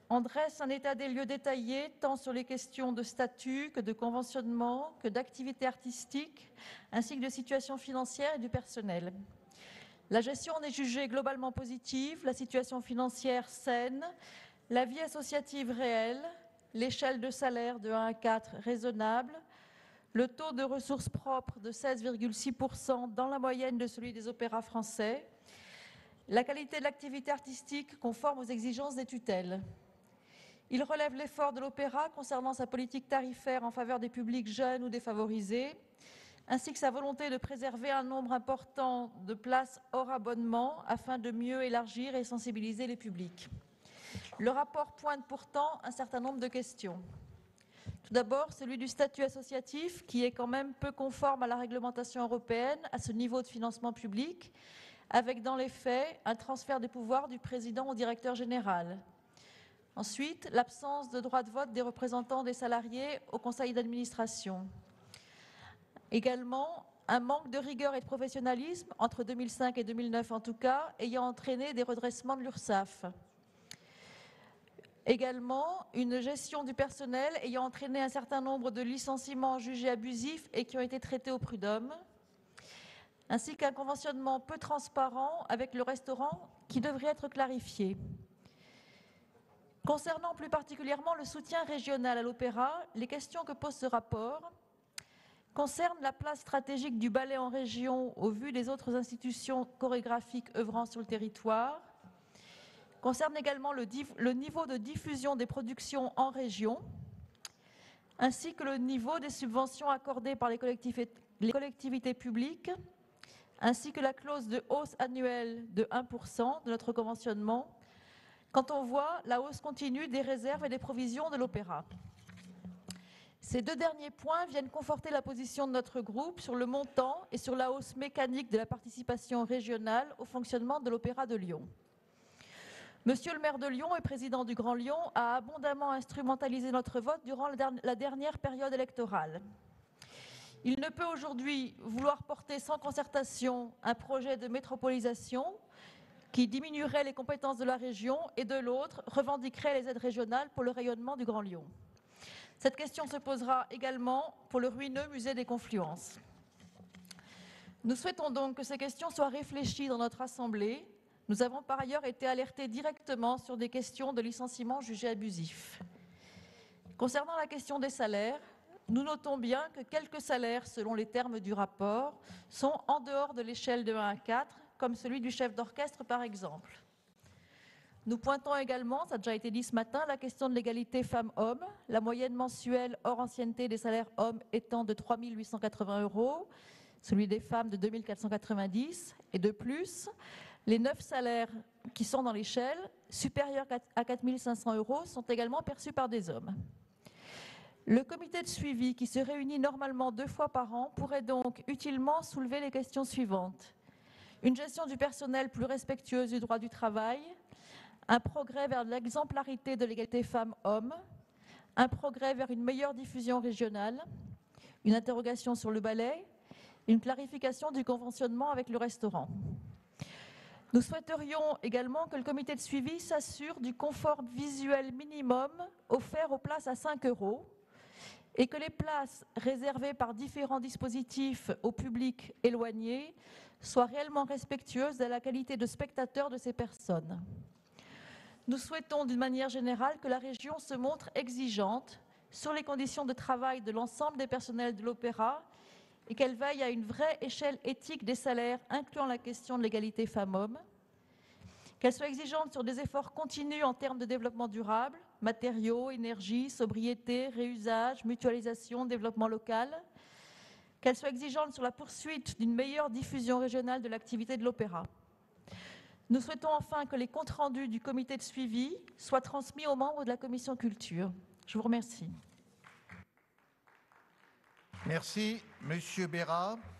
en dresse un état des lieux détaillé, tant sur les questions de statut que de conventionnement, que d'activité artistique, ainsi que de situation financière et du personnel. La gestion en est jugée globalement positive, la situation financière saine, la vie associative réelle, l'échelle de salaire de 1 à 4 raisonnable, le taux de ressources propres de 16,6% dans la moyenne de celui des opéras français, la qualité de l'activité artistique conforme aux exigences des tutelles. Il relève l'effort de l'opéra concernant sa politique tarifaire en faveur des publics jeunes ou défavorisés, ainsi que sa volonté de préserver un nombre important de places hors abonnement afin de mieux élargir et sensibiliser les publics. Le rapport pointe pourtant un certain nombre de questions. Tout d'abord, celui du statut associatif, qui est quand même peu conforme à la réglementation européenne à ce niveau de financement public, avec dans les faits un transfert des pouvoirs du président au directeur général. Ensuite, l'absence de droit de vote des représentants des salariés au conseil d'administration. Également, un manque de rigueur et de professionnalisme, entre 2005 et 2009 en tout cas, ayant entraîné des redressements de l'URSSAF. Également, une gestion du personnel ayant entraîné un certain nombre de licenciements jugés abusifs et qui ont été traités au prud'homme, ainsi qu'un conventionnement peu transparent avec le restaurant qui devrait être clarifié. Concernant plus particulièrement le soutien régional à l'opéra, les questions que pose ce rapport concernent la place stratégique du ballet en région au vu des autres institutions chorégraphiques œuvrant sur le territoire, concernent également le niveau de diffusion des productions en région, ainsi que le niveau des subventions accordées par les collectivités publiques, ainsi que la clause de hausse annuelle de 1% de notre conventionnement, quand on voit la hausse continue des réserves et des provisions de l'opéra. Ces deux derniers points viennent conforter la position de notre groupe sur le montant et sur la hausse mécanique de la participation régionale au fonctionnement de l'Opéra de Lyon. Monsieur le maire de Lyon et président du Grand Lyon a abondamment instrumentalisé notre vote durant la dernière période électorale. Il ne peut aujourd'hui vouloir porter sans concertation un projet de métropolisation qui diminuerait les compétences de la région et de l'autre revendiquerait les aides régionales pour le rayonnement du Grand Lyon. Cette question se posera également pour le ruineux musée des Confluences. Nous souhaitons donc que ces questions soient réfléchies dans notre Assemblée. Nous avons par ailleurs été alertés directement sur des questions de licenciement jugés abusifs. Concernant la question des salaires, nous notons bien que quelques salaires, selon les termes du rapport, sont en dehors de l'échelle de 1 à 4, comme celui du chef d'orchestre par exemple. Nous pointons également, ça a déjà été dit ce matin, la question de l'égalité femmes-hommes, la moyenne mensuelle hors ancienneté des salaires hommes étant de 3 880 €, celui des femmes de 2 490, et de plus, les 9 salaires qui sont dans l'échelle, supérieurs à 4 500 € sont également perçus par des hommes. Le comité de suivi, qui se réunit normalement 2 fois par an, pourrait donc utilement soulever les questions suivantes. Une gestion du personnel plus respectueuse du droit du travail, un progrès vers l'exemplarité de l'égalité femmes-hommes, un progrès vers une meilleure diffusion régionale, une interrogation sur le ballet, une clarification du conventionnement avec le restaurant. Nous souhaiterions également que le comité de suivi s'assure du confort visuel minimum offert aux places à 5 € et que les places réservées par différents dispositifs au public éloigné soient réellement respectueuses de la qualité de spectateur de ces personnes. Nous souhaitons d'une manière générale que la région se montre exigeante sur les conditions de travail de l'ensemble des personnels de l'opéra et qu'elle veille à une vraie échelle éthique des salaires incluant la question de l'égalité femmes-hommes, qu'elle soit exigeante sur des efforts continus en termes de développement durable, matériaux, énergie, sobriété, réusage, mutualisation, développement local, qu'elle soit exigeante sur la poursuite d'une meilleure diffusion régionale de l'activité de l'opéra. Nous souhaitons enfin que les comptes rendus du comité de suivi soient transmis aux membres de la commission culture. Je vous remercie. Merci, Monsieur Bérat.